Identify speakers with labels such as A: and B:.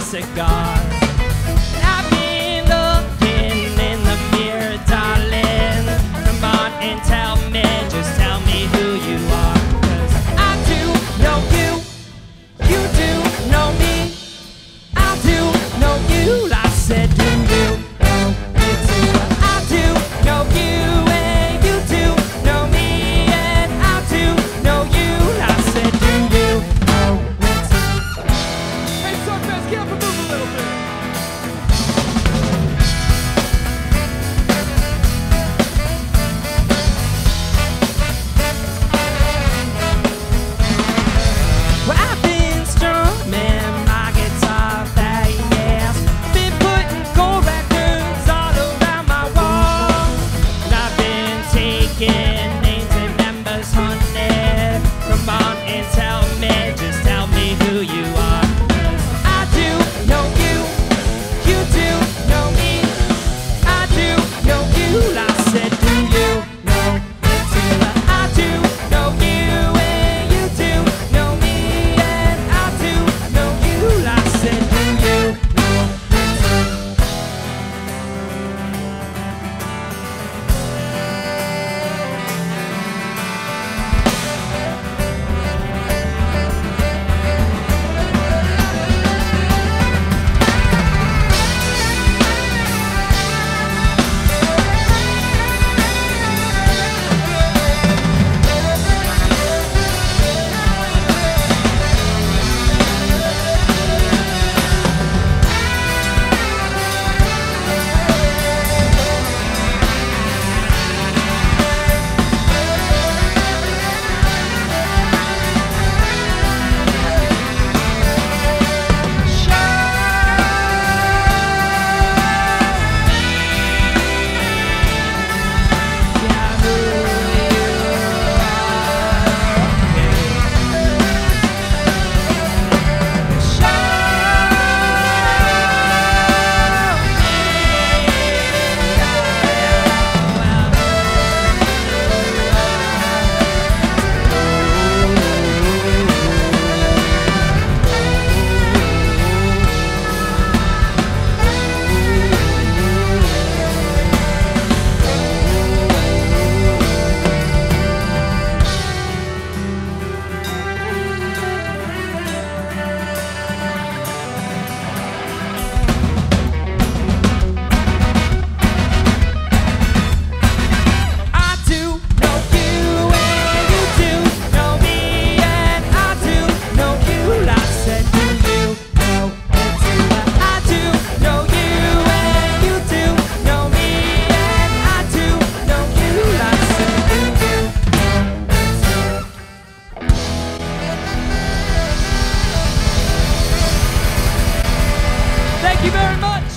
A: cigar. I've been looking in the mirror, darling. Come on and tell me, just tell me who you are. 'Cause I do know you, you do know me. I do know you, I said do you know me too? I do know you and you do know me, and I do know you, I said do you know me too?
B: Hey, Sunfest, get up and move a little bit.
A: Well, I've been strumming my guitar fast, been putting gold records all around my wall, and I've been taking names and numbers, honey. Come on and tell me, just tell me who you are. 'Cause I do know you, you do know me. I do know you, I said do you know me too? I do know you and you do know me, and I do know you, I said do you know me too? I do know you and you do know me, and I do know you, I said do you know me too? I do know you and you do know me, and I do know you, I said do you know me too?
B: Thank you very much.